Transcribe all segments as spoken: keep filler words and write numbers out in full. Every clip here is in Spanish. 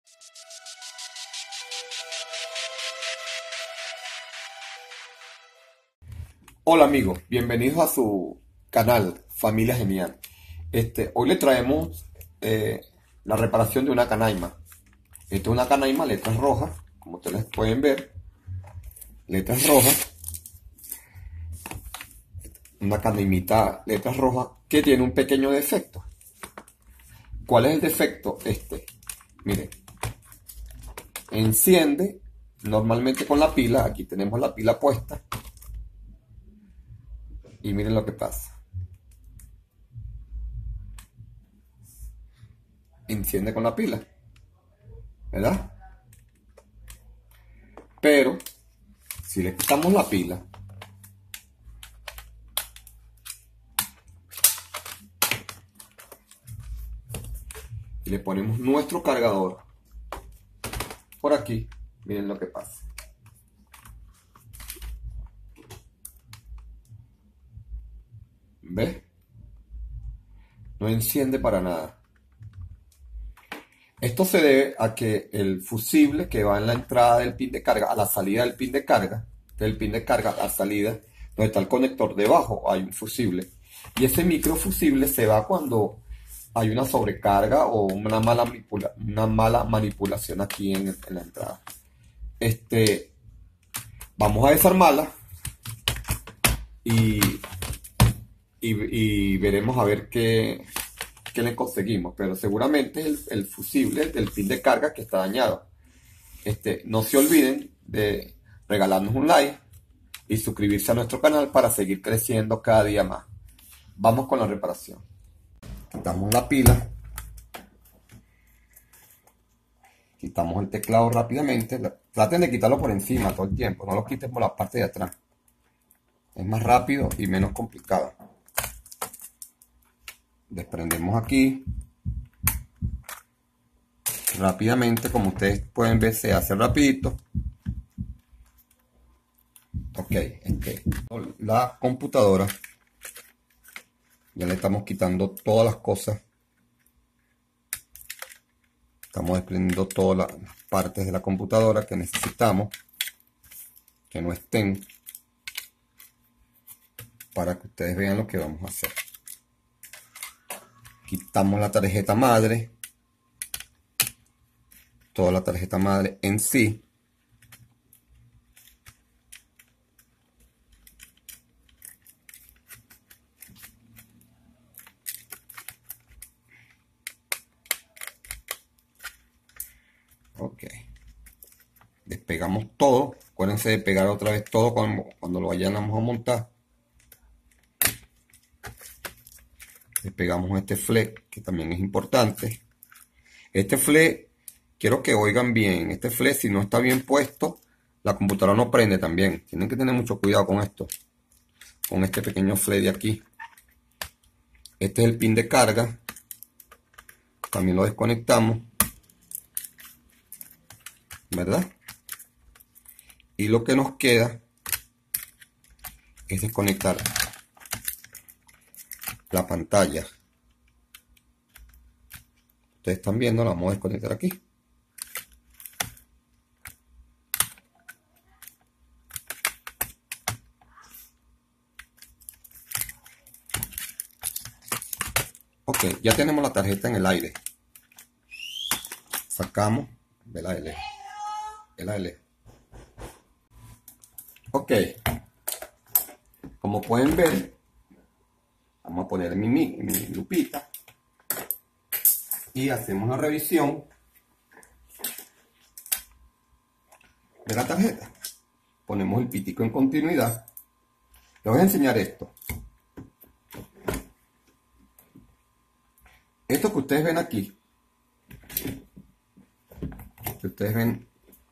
Hola amigos, bienvenidos a su canal Familia Genial. Este, hoy le traemos eh, la reparación de una canaima. Esta es una canaima, letras rojas, como ustedes pueden ver, letras rojas. Una canaimita, letras rojas, que tiene un pequeño defecto. ¿Cuál es el defecto? Este, miren, enciende normalmente con la pila. Aquí tenemos la pila puesta. Y miren lo que pasa. Enciende con la pila, ¿verdad? Pero si le quitamos la pila y le ponemos nuestro cargador por aquí, miren lo que pasa. ¿Ves? No enciende para nada. Esto se debe a que el fusible que va en la entrada del pin de carga, a la salida del pin de carga, del pin de carga a la salida, donde está el conector debajo, hay un fusible. Y ese microfusible se va cuando hay una sobrecarga o una mala, manipula una mala manipulación aquí en, en la entrada. Este, vamos a desarmarla y, y, y veremos a ver qué, qué le conseguimos. Pero seguramente es el, el fusible del pin de carga que está dañado. Este, no se olviden de regalarnos un like y suscribirse a nuestro canal para seguir creciendo cada día más. Vamos con la reparación. Quitamos la pila. Quitamos el teclado rápidamente. Traten de quitarlo por encima todo el tiempo. No lo quiten por la parte de atrás. Es más rápido y menos complicado. Desprendemos aquí. Rápidamente, como ustedes pueden ver, se hace rapidito. Ok, este, la computadora. Ya le estamos quitando todas las cosas. Estamos desprendiendo todas las partes de la computadora que necesitamos que no estén, para que ustedes vean lo que vamos a hacer. Quitamos la tarjeta madre, toda la tarjeta madre en sí. Ok, despegamos todo. Acuérdense de pegar otra vez todo cuando, cuando lo vayamos a montar. Despegamos este flex, que también es importante. Este flex, quiero que oigan bien, este flex, si no está bien puesto, la computadora no prende también. Tienen que tener mucho cuidado con esto, con este pequeño flex de aquí. Este es el pin de carga. También lo desconectamos, ¿verdad? Y lo que nos queda es desconectar la pantalla. Ustedes están viendo, la vamos a desconectar aquí. Ok, ya tenemos la tarjeta en el aire. Sacamos de la L. De la L. Ok. Como pueden ver, vamos a poner mi, mi, mi lupita y hacemos una revisión de la tarjeta. Ponemos el pitico en continuidad. Les voy a enseñar esto. Esto que ustedes ven aquí, que ustedes ven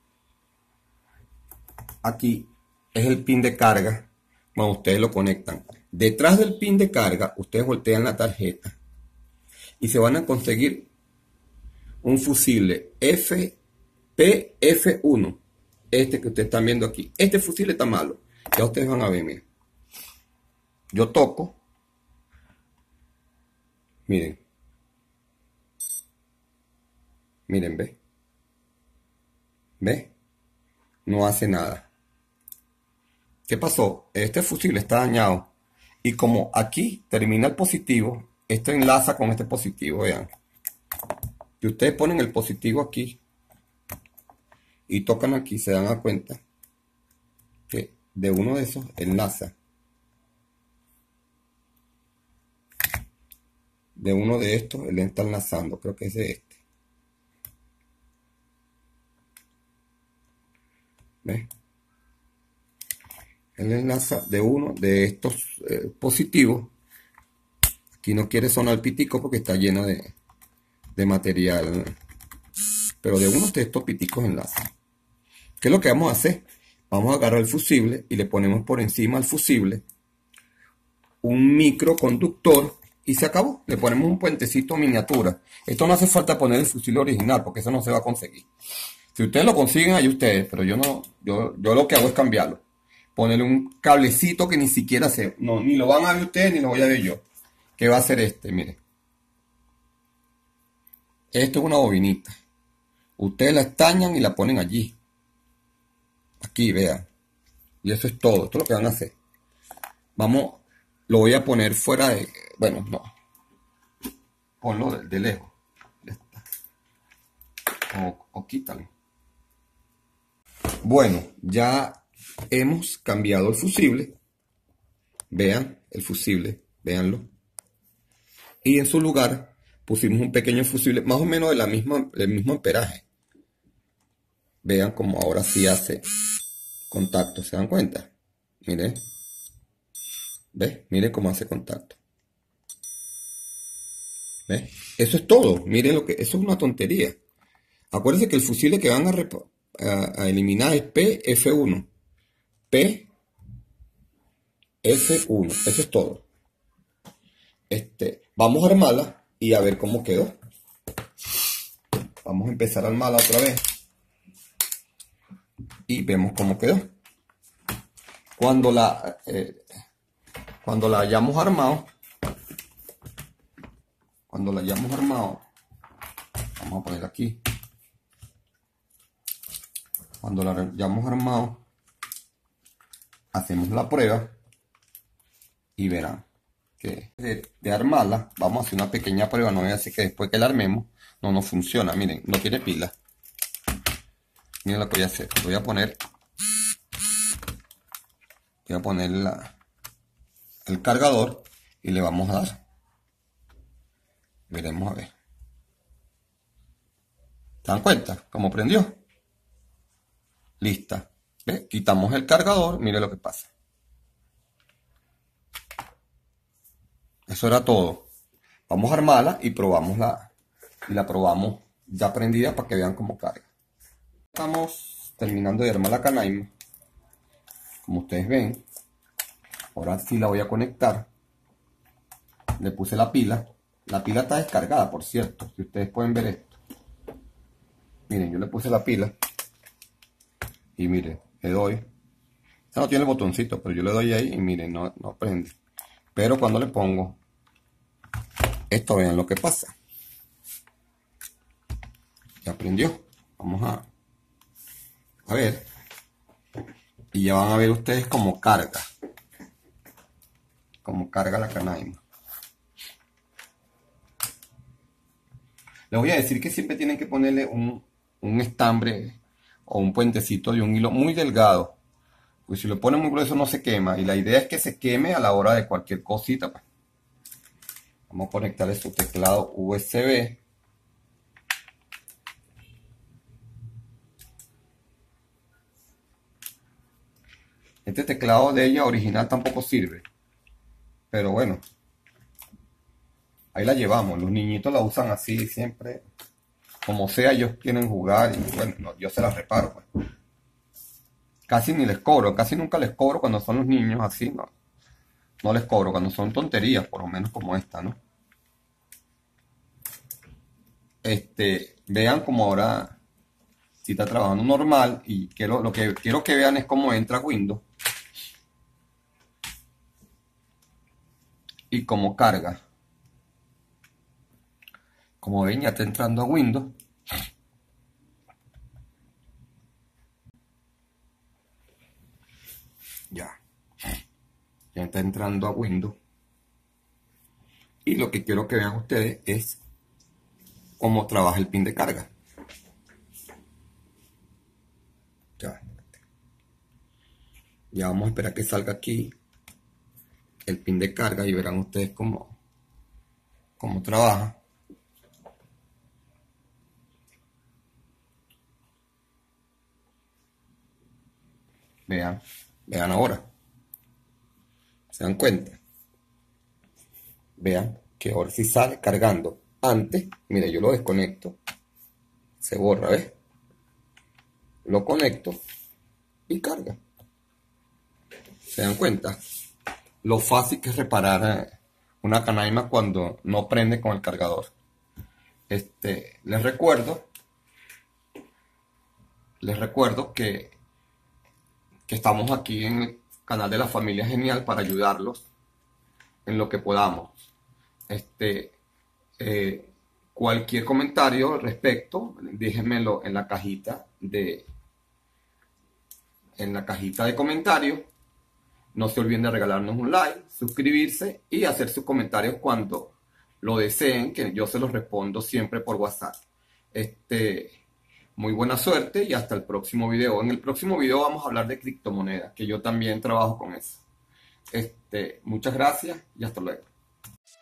aquí, es el pin de carga cuando ustedes lo conectan. Detrás del pin de carga, ustedes voltean la tarjeta y se van a conseguir un fusible P F uno. Este que ustedes están viendo aquí. Este fusible está malo. Ya ustedes van a ver, miren. Yo toco. Miren. Miren, ¿ves? ¿Ves? No hace nada. ¿Qué pasó? Este fusible está dañado. Y como aquí termina el positivo, esto enlaza con este positivo, vean. Si ustedes ponen el positivo aquí y tocan aquí, se dan cuenta que de uno de esos enlaza. De uno de estos, él está enlazando, creo que es de este. ¿Ves? Él enlaza de uno de estos eh, positivos. Aquí no quiere sonar el pitico porque está lleno de, de material, ¿no? Pero de uno de estos piticos enlaza. ¿Qué es lo que vamos a hacer? Vamos a agarrar el fusible y le ponemos por encima al fusible un microconductor y se acabó. Le ponemos un puentecito miniatura. Esto no hace falta poner el fusible original porque eso no se va a conseguir. Si ustedes lo consiguen, ahí ustedes, pero yo no, yo, yo lo que hago es cambiarlo. Ponerle un cablecito que ni siquiera se, no, ni lo van a ver ustedes ni lo voy a ver yo. ¿Qué va a hacer este? Mire. Esto es una bobinita. Ustedes la estañan y la ponen allí. Aquí, vean. Y eso es todo. Esto es lo que van a hacer. Vamos, lo voy a poner fuera de... Bueno, no. Ponlo de, de lejos. O, o quítalo. Bueno, ya hemos cambiado el fusible. Vean el fusible. Véanlo. Y en su lugar pusimos un pequeño fusible más o menos de la misma, del mismo amperaje. Vean cómo ahora sí hace contacto. ¿Se dan cuenta? Miren. ¿Ves? Miren cómo hace contacto. ¿Ves? Eso es todo. Miren lo que... Eso es una tontería. Acuérdense que el fusible que van a, a, a eliminar es P F uno. P F uno. Eso es todo. Este, vamos a armarla y a ver cómo quedó. Vamos a empezar a armarla otra vez. Y vemos cómo quedó. Cuando la... Eh, Cuando la hayamos armado, cuando la hayamos armado, vamos a poner aquí. Cuando la hayamos armado, hacemos la prueba y verán que de, de armarla, vamos a hacer una pequeña prueba. No voy a decir que después que la armemos, no nos funciona. Miren, no tiene pila. Miren lo que voy a hacer. Voy a poner, voy a poner la... el cargador y le vamos a dar. Veremos a ver. ¿Se dan cuenta? ¿Cómo prendió? Lista. ¿Ve? Quitamos el cargador. Mire lo que pasa. Eso era todo. Vamos a armarla y probamos la y la probamos ya prendida para que vean cómo carga. Estamos terminando de armar la canaima. Como ustedes ven. Ahora sí la voy a conectar. Le puse la pila. La pila está descargada, por cierto. Si ustedes pueden ver esto. Miren, yo le puse la pila. Y miren, le doy. Esta no tiene el botoncito, pero yo le doy ahí y miren, no, no prende. Pero cuando le pongo esto, vean lo que pasa. Ya prendió. Vamos a, a ver. Y ya van a ver ustedes cómo carga. Cómo carga la canaima. Les voy a decir que siempre tienen que ponerle un, un estambre o un puentecito de un hilo muy delgado. Pues si lo ponen muy grueso no se quema. Y la idea es que se queme a la hora de cualquier cosita. Pues. Vamos a conectarle su teclado U S B. Este teclado de ella original tampoco sirve. Pero bueno. Ahí la llevamos. Los niñitos la usan así siempre. Como sea, ellos quieren jugar. Y bueno, no, yo se las reparo. Pues. Casi ni les cobro. Casi nunca les cobro cuando son los niños así. No, no les cobro. Cuando son tonterías, por lo menos como esta, ¿no? Este, vean como ahora si está trabajando normal. Y quiero, lo que quiero que vean es cómo entra Windows. Y cómo carga. Como ven, ya está entrando a Windows. Ya. Ya está entrando a Windows. Y lo que quiero que vean ustedes es cómo trabaja el pin de carga. Ya. Ya vamos a esperar que salga aquí el pin de carga y verán ustedes cómo, cómo trabaja. Vean, vean ahora. ¿Se dan cuenta? Vean que ahora sí sale cargando. Antes, mire, yo lo desconecto. Se borra, ¿ves? Lo conecto y carga. ¿Se dan cuenta? Lo fácil que es reparar eh, una canaima cuando no prende con el cargador. Este, les recuerdo, les recuerdo que, que estamos aquí en el canal de la Familia Genial para ayudarlos en lo que podamos. Este, eh, cualquier comentario al respecto, déjenmelo en la cajita de en la cajita de comentarios. No se olviden de regalarnos un like, suscribirse y hacer sus comentarios cuando lo deseen, que yo se los respondo siempre por WhatsApp. Este, muy buena suerte y hasta el próximo video. En el próximo video vamos a hablar de criptomonedas, que yo también trabajo con eso. Este, muchas gracias y hasta luego.